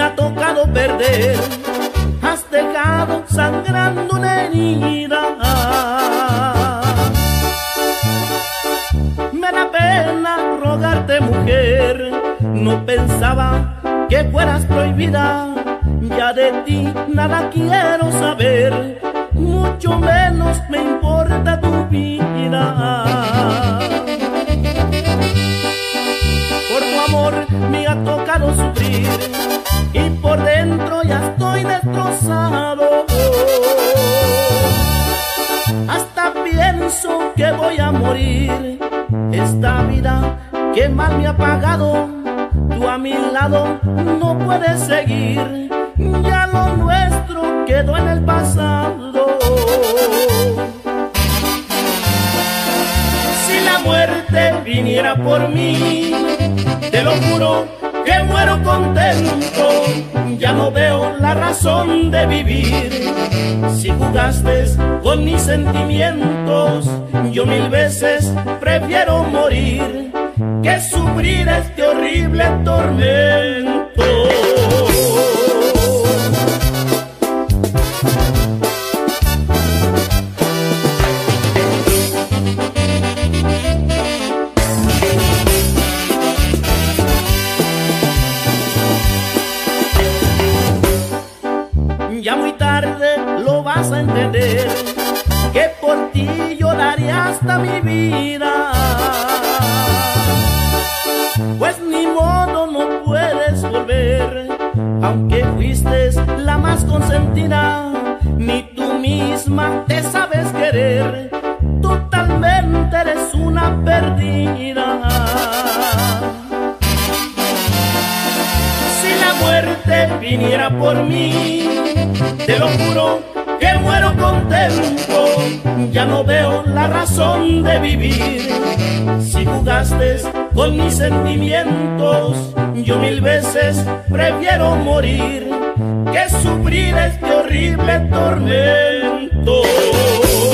ha tocado perder, has dejado sangrando una herida. Me da pena rogarte, mujer, no pensaba que fueras prohibida. Ya de ti nada quiero saber, mucho menos me importa tu vida. Por tu amor me ha tocado sufrir y por dentro ya estoy destrozado. Hasta pienso que voy a morir. Esta vida que mal me ha pagado, tú a mi lado no puedes seguir. Ya lo nuestro quedó en el pasado. Si la muerte viniera por mí, te lo juro que muero contento. Ya no veo la razón de vivir. Si jugaste con mis sentimientos, yo mil veces prefiero morir que sufrir este horrible tormento. Ya muy tarde lo vas a entender, que por ti yo daría hasta mi vida. Pues ni modo, no puedes volver, aunque fuiste la más consentida, ni tú misma te sabes querer, totalmente eres una perdida. Si la muerte viniera por mí, te lo juro que muero contento. Ya no veo la razón de vivir. Si jugaste con mis sentimientos, yo mil veces prefiero morir que sufrir este horrible tormento.